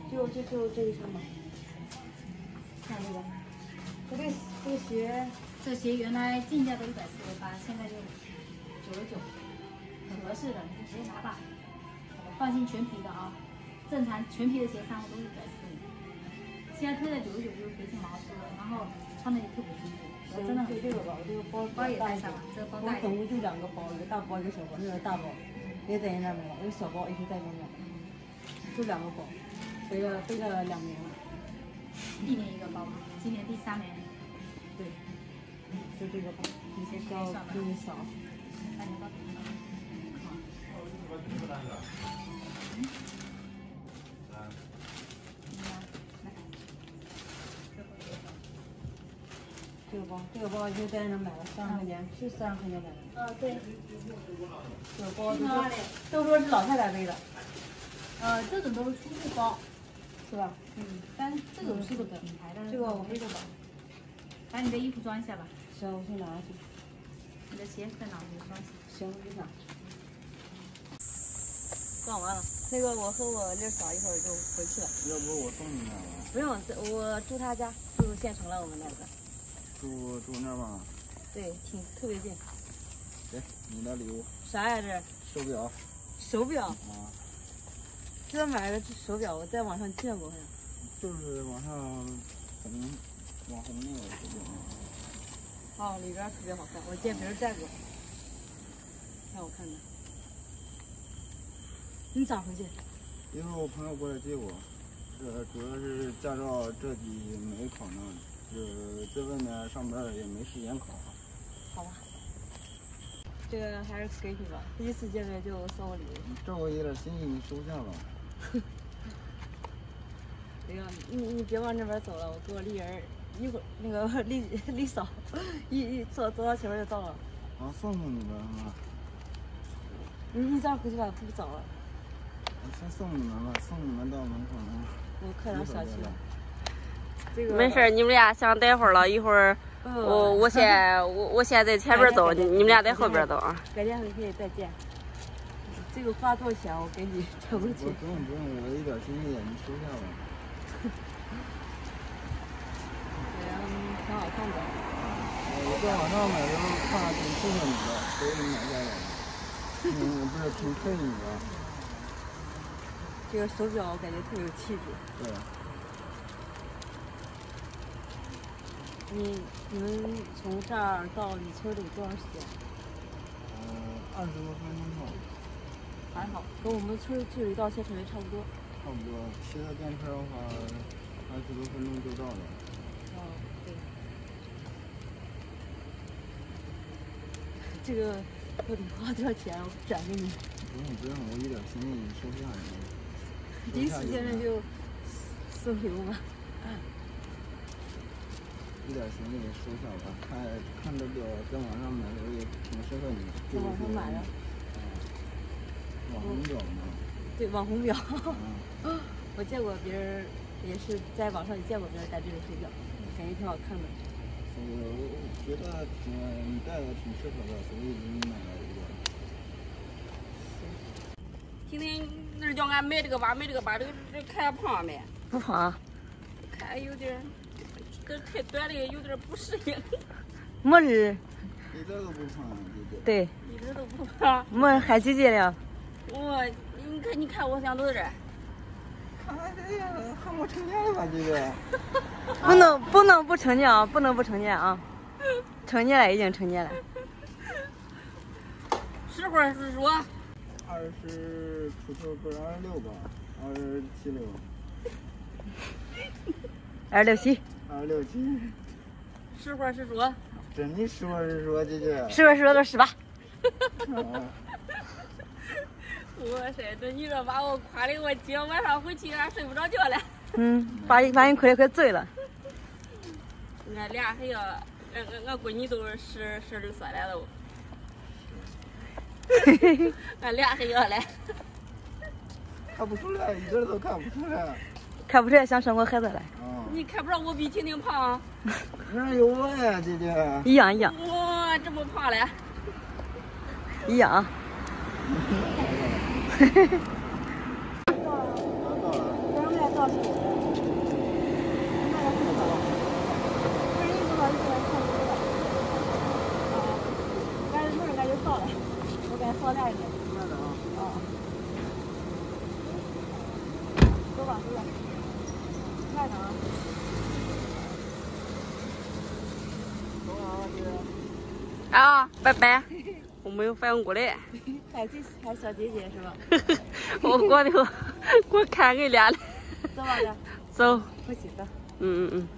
就这一身嘛。看这个，这个鞋， 这鞋原来进价都148，现在就99，很合适的，你就直接拿吧。放心，全皮的啊，正常全皮的鞋3号都是140。现在推在99，就是别进毛出的，然后穿的也特别舒服。真的就这个吧，我这个包也带上了，这个包带。 我总共就2个包，一个大包，一个小包。那个大包也在那没了，那个小包一直在中间，就2个包，背了2年了。 1年1个包嘛，今年第3年。 对，就这个包，你先交给你扫。 把你包给你。这个包就在那买了30块钱，是30块钱买的。 对。这个包都说是老太太背的。 这种都是初步包， 是吧？ 但是这种是个品牌的。 这个我背着吧。 把你的衣服装下吧。 行，我去拿去。 你的鞋在哪？我装下。 行，你拿。装完了，那个我和我丽嫂一会儿就回去了。 要不我送你那吧？ 不用，我住他家，就县城了，我们那个。 住那吧？ 对，特别近。 给你的礼物。 啥呀这？ 手表。 手表。 啊。 这买的手表，我在网上见过，好像。 就是网上很网红那个手表。 哦，里边特别好看，我见别人戴过，挺好看的。你咋回去？ 因为我朋友过来接我，主要是驾照这几没考呢，在外面上班也没时间考。 好吧，这个还是给你吧，第一次见面就送我礼物。 这我有点心意，你收下吧。 这个你别往那边走了，我给我丽人一会儿那个丽嫂走到前面就到了。 啊，送你吧，是吧？ 你这样回去吧，不早了。 我先送你们吧，送你们到门口呢。 我快点小区了。这个没事，你们俩想待会儿了，一会儿我先在前边走，你们俩在后边走啊。 改天回去再见。这个花多少钱？我给你转过去。 不用，我一点心意，你收下吧。 挺好看的。 我在网上买的时候看挺适合你的，所以买下来的。不是挺配你的。 这个手表我感觉特有气质。 对。 你们从这儿到李村得多长时间 ？20多分钟吧。 还好，跟我们村距离到县城也差不多。 差不多，骑着电车的话，20多分钟就到了。 哦，对。这个到底花多少钱？我转给你。 不用，我一点心意你收下。 第一次见面就送礼物吧。 一点心意收下吧，看这表在网上买的也挺适合你。 在网上买的。 网红表呢？ 对，网红表。我见过别人，也是在网上也见过别人戴这种手表，感觉挺好看的。 我觉得你戴的挺适合的，所以给你买了一个。 今天那叫俺买这个吧，这看胖没？ 不胖。 看有点，这太短了，有点不适应。 没事。 一点都不胖， 对。 一点都不胖。 没还几斤了？ 你看我想多少？ 还没成年了吧，这个？ 不能不成年啊！不能不成年啊！成年了，已经成年了。 实话实说。 20出头，不是26吧？27六。 267。 267。 实话实说。 真的实话实说，姐姐。 实话实说都18。 哇塞，这你这把我夸的，我今天晚上回去俺睡不着觉了。 把你亏得快醉了。 俺俩还要，俺闺女都是12岁了都。俺俩还要嘞。 看不出来，一点都看不出来。 看不出来想生过孩子来。 你看不着我比婷婷胖。 哪有我呀，姐姐？ 一样。 哇，这么胖嘞？ 一样。到了。 去。卖到4个了。不是1个了，1个差不多了。啊，赶紧门赶紧扫了，我给扫亮一点。 慢点啊。 啊。走吧，走吧。慢点啊。 走啊，姐。 啊，拜拜。我没有反应过来。 还小姐姐是吧？ 我看你俩嘞。 走吧，姐。 走。 不急的。 嗯嗯嗯。